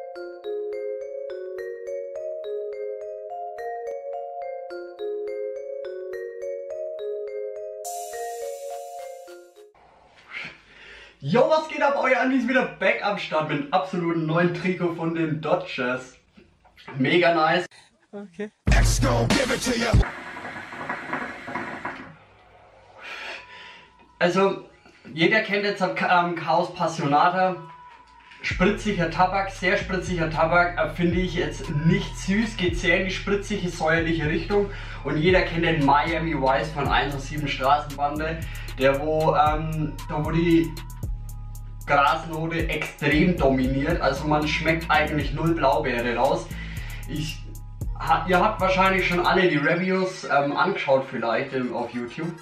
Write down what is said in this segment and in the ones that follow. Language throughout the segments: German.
Yo, was geht ab? Euer Andi ist wieder back am Start mit einem absoluten neuen Trikot von den Dodgers. Mega nice. Okay. Also, jeder kennt jetzt Chaos Passionata. Spritziger Tabak, sehr spritziger Tabak, finde ich jetzt nicht süß, geht sehr in die spritzige, säuerliche Richtung. Und jeder kennt den Miami Vice von 107 Straßenbande, wo die Grasnote extrem dominiert, also man schmeckt eigentlich null Blaubeere raus. Ihr habt wahrscheinlich schon alle die Reviews angeschaut vielleicht auf YouTube.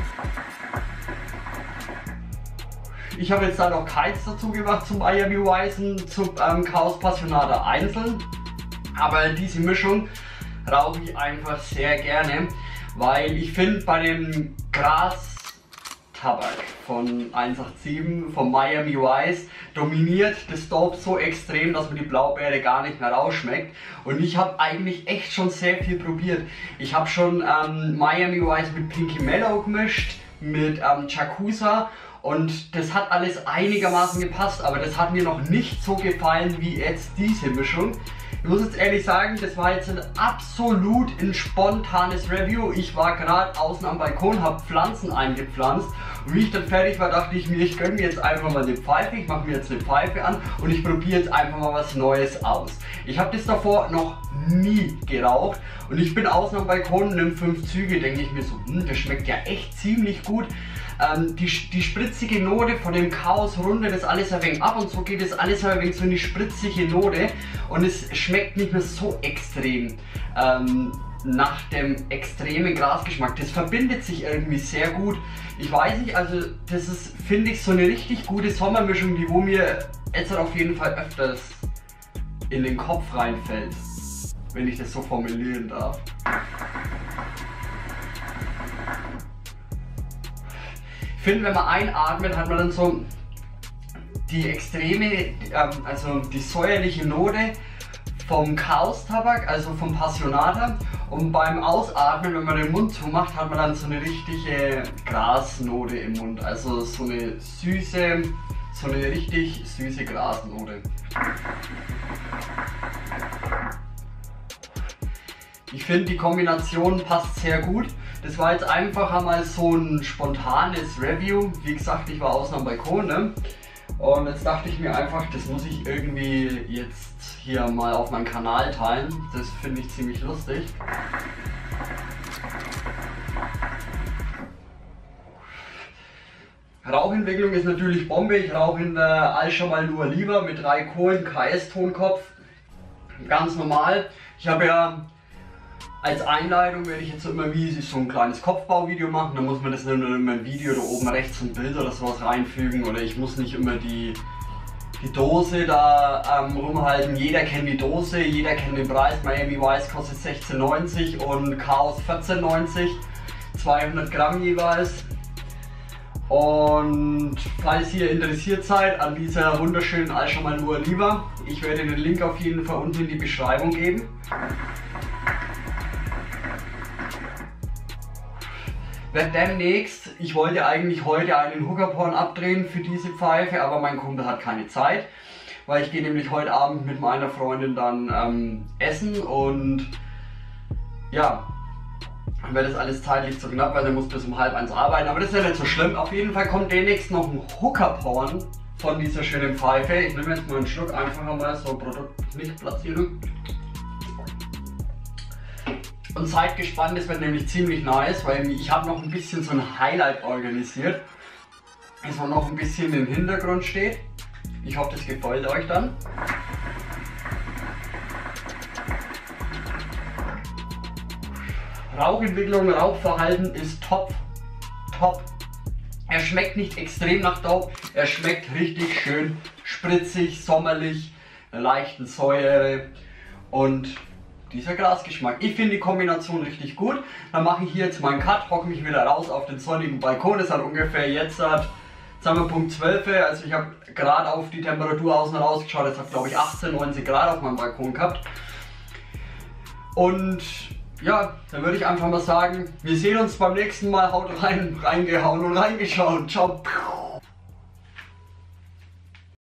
Ich habe jetzt da noch keins dazu gemacht zum Miami Vice und zum Chaos Passionata einzeln, aber diese Mischung rauche ich einfach sehr gerne, weil ich finde bei dem Gras-Tabak von 187 vom Miami Vice dominiert das Dope so extrem, dass man die Blaubeere gar nicht mehr rausschmeckt. Und ich habe eigentlich echt schon sehr viel probiert. Ich habe schon Miami Vice mit Pinky Mellow gemischt, mit Yakuza. Und das hat alles einigermaßen gepasst, aber das hat mir noch nicht so gefallen wie jetzt diese Mischung. Ich muss jetzt ehrlich sagen, das war jetzt absolut ein spontanes Review. Ich war gerade außen am Balkon, habe Pflanzen eingepflanzt und wie ich dann fertig war, dachte ich mir, ich gönne mir jetzt einfach mal eine Pfeife. Ich mache mir jetzt eine Pfeife an und ich probiere jetzt einfach mal was Neues aus. Ich habe das davor noch nie geraucht und ich bin außen am Balkon, nimm 5 Züge, denke ich mir so, das schmeckt ja echt ziemlich gut. Die spritzige Note von dem Chaos rundet das alles ein wenig ab und so geht es alles ein wenig so in die spritzige Note und es schmeckt nicht mehr so extrem nach dem extremen Grasgeschmack. Das verbindet sich irgendwie sehr gut. Ich weiß nicht, also das ist, finde ich, so eine richtig gute Sommermischung, die wo mir jetzt auf jeden Fall öfters in den Kopf reinfällt, wenn ich das so formulieren darf. Ich finde, wenn man einatmet, hat man dann so die extreme, also die säuerliche Note vom Chaos-Tabak, also vom Passionata. Und beim Ausatmen, wenn man den Mund zumacht, hat man dann so eine richtige Grasnote im Mund. Also so eine richtig süße Grasnote. Ich finde, die Kombination passt sehr gut. Das war jetzt einfach einmal so ein spontanes Review. Wie gesagt, ich war außen am Balkon, ne? Und jetzt dachte ich mir einfach, das muss ich irgendwie jetzt hier mal auf meinem Kanal teilen. Das finde ich ziemlich lustig. Rauchentwicklung ist natürlich Bombe. Ich rauche in der Al-Shamal Nur Lieber mit 3 Kohlen, KS-Tonkopf. Ganz normal. Ich habe ja als Einleitung, werde ich jetzt immer wie so ein kleines Kopfbauvideo machen, dann muss man das nicht nur immer ein Video da oben rechts ein Bild oder sowas reinfügen oder ich muss nicht immer die Dose da rumhalten. Jeder kennt die Dose, jeder kennt den Preis. Miami Vice kostet 16,90 und Chaos 14,90, 200 Gramm jeweils. Und falls ihr interessiert seid an dieser wunderschönen Al-Shamal Nur Lieber, ich werde den Link auf jeden Fall unten in die Beschreibung geben. Demnächst, ich wollte eigentlich heute einen Hooker-Porn abdrehen für diese Pfeife, aber mein Kumpel hat keine Zeit, weil ich gehe nämlich heute Abend mit meiner Freundin dann essen und ja, dann wird das alles zeitlich zu knapp, weil er muss bis um 12:30 arbeiten, aber das ist ja nicht so schlimm. Auf jeden Fall kommt demnächst noch ein Hooker-Porn von dieser schönen Pfeife. Ich nehme jetzt mal einen Schluck, einfach mal so Produkt nicht platzieren. Und seid gespannt, das wird nämlich ziemlich nice, weil ich habe noch ein bisschen so ein Highlight organisiert, das noch ein bisschen im Hintergrund steht. Ich hoffe, das gefällt euch dann. Rauchentwicklung, Rauchverhalten ist top. Er schmeckt nicht extrem nach Dope, er schmeckt richtig schön spritzig, sommerlich, leichten Säure und dieser Grasgeschmack. Ich finde die Kombination richtig gut. Dann mache ich hier jetzt meinen Cut, hocke mich wieder raus auf den sonnigen Balkon. Es hat ungefähr jetzt sagen wir Punkt 12, also ich habe gerade auf die Temperatur außen rausgeschaut, es hat glaube ich 18, 19 Grad auf meinem Balkon gehabt. Und ja, dann würde ich einfach mal sagen, wir sehen uns beim nächsten Mal. Haut rein, reingehauen und reingeschaut. Ciao.